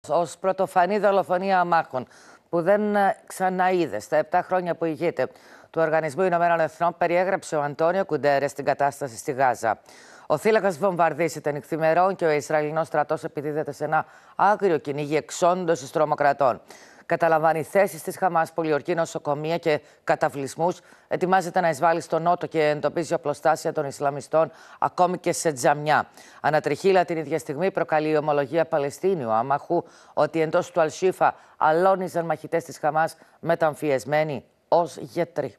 Ως πρωτοφανή δολοφονία αμάχων που δεν ξαναείδε στα 7 χρόνια που ηγείται του Οργανισμού Ηνωμένων Εθνών, περιέγραψε ο Αντώνιο Κουντέρες την κατάσταση στη Γάζα. Ο θύλακας βομβαρδίζεται νυχθημερών και ο Ισραηλινός στρατός επιδίδεται σε ένα άγριο κυνήγι εξόντωσης τρομοκρατών. Καταλαμβάνει θέσεις της Χαμάς, πολιορκεί νοσοκομεία και καταβλισμούς, ετοιμάζεται να εισβάλλει στο νότο και εντοπίζει οπλοστάσια των Ισλαμιστών ακόμη και σε τζαμιά. Ανατριχύλα την ίδια στιγμή προκαλεί η ομολογία Παλαιστίνιου άμαχου ότι εντός του Αλσίφα αλώνιζαν μαχητές της Χαμάς μεταμφιεσμένοι ως γιατροί.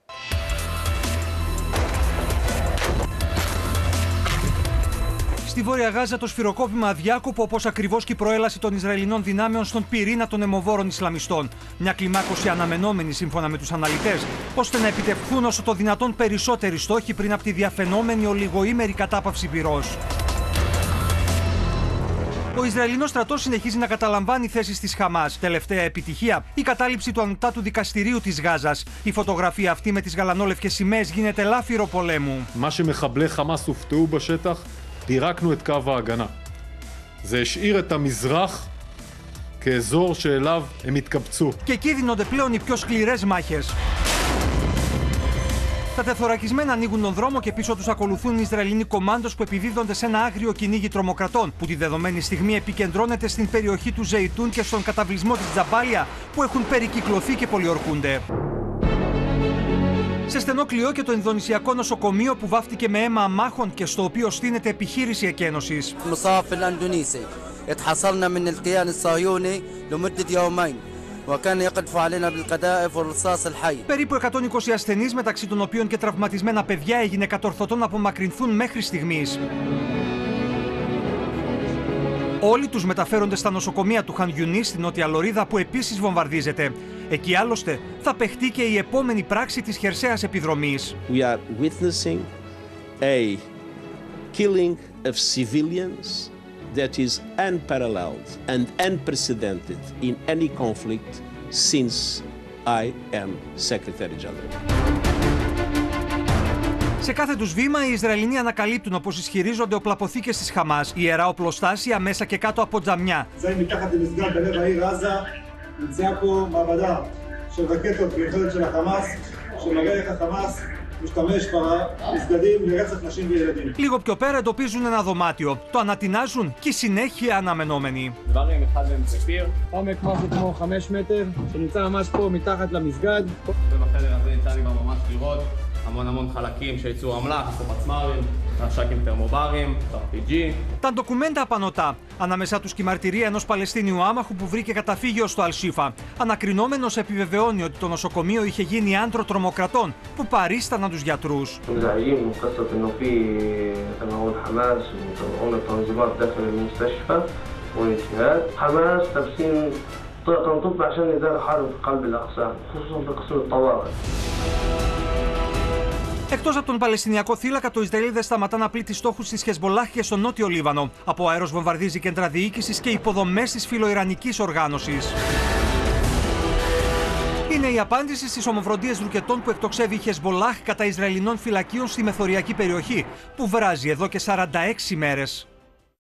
Στη Βόρεια Γάζα το σφυροκόπημα αδιάκοπο, όπως ακριβώς και η προέλαση των Ισραηλινών δυνάμεων στον πυρήνα των αιμοβόρων Ισλαμιστών. Μια κλιμάκωση αναμενόμενη σύμφωνα με τους αναλυτές, ώστε να επιτευχθούν όσο το δυνατόν περισσότεροι στόχοι πριν από τη διαφαινόμενη ολιγοήμερη κατάπαυση πυρός. Ο Ισραηλινός στρατός συνεχίζει να καταλαμβάνει θέσεις της Χαμάς. Τελευταία επιτυχία, η κατάληψη του ανωτάτου δικαστηρίου της Γάζας. Η φωτογραφία αυτή με τις γαλανόλευκες σημαίες γίνεται λάφυρο πολέμου. פירקנו את קו ההגנה. זה השאיר את המזרח כאזור שאליו הם התקבצו. Και εκεί δίνονται πλέον οι πιο σκληρές μάχες. Τα τεθωρακισμένα ανοίγουν τον δρόμο και πίσω τους ακολουθούν οι Ισραηλινοί κομάντος που επιδίδονται σε ένα άγριο κυνήγι τρομοκρατών, που τη δεδομένη στιγμή επικεντρώνεται στην περιοχή του Ζεϊτούν και στον καταβλισμό της Τζαμπάλια, που έχουν περικυκλωθεί και πολιορκούνται. Σε στενό κλειό και το Ινδονησιακό νοσοκομείο που βάφτηκε με αίμα αμάχων και στο οποίο στείνεται επιχείρηση εκένωσης. Περίπου 120 ασθενείς, μεταξύ των οποίων και τραυματισμένα παιδιά, έγινε κατορθωτό να απομακρυνθούν μέχρι στιγμής. Όλοι τους μεταφέρονται στα νοσοκομεία του Χαν Γιουνίς στην Νότια Λωρίδα, που επίσης βομβαρδίζεται. Εκεί άλλωστε θα παιχτεί και η επόμενη πράξη της χερσαίας επιδρομής. We are witnessing a killing of civilians that is unparalleled and unprecedented in any conflict since I am Secretary General. Σε κάθε τους βήμα, οι Ισραηλινοί ανακαλύπτουν, όπως ισχυρίζονται, οπλαποθήκες της Χαμάς, ιερά οπλοστάσια μέσα και κάτω από τζαμιά. Λίγο πιο πέρα εντοπίζουν ένα δωμάτιο. Το ανατινάζουν και η συνέχεια αναμενόμενη. Τα ντοκουμέντα απανωτά. Ανάμεσά τους και η μαρτυρία ενός Παλαιστίνιου άμαχου που βρήκε καταφύγιο στο Αλσίφα. Ανακρινόμενος επιβεβαιώνει ότι το νοσοκομείο είχε γίνει άντρο τρομοκρατών που παρίσταναν τους γιατρούς. Εκτός από τον Παλαιστινιακό θύλακα, το Ισραήλ δεν σταματά να πλήττει στόχους της Χεσμολάχ και στο νότιο Λίβανο. Από αέρος βομβαρδίζει κέντρα διοίκησης και υποδομές της φιλοϊρανικής οργάνωσης. Είναι η απάντηση στις ομοφροντίες ρουκετών που εκτοξεύει η Χεσμολάχ κατά Ισραηλινών φυλακίων στη μεθοριακή περιοχή, που βράζει εδώ και 46 μέρες.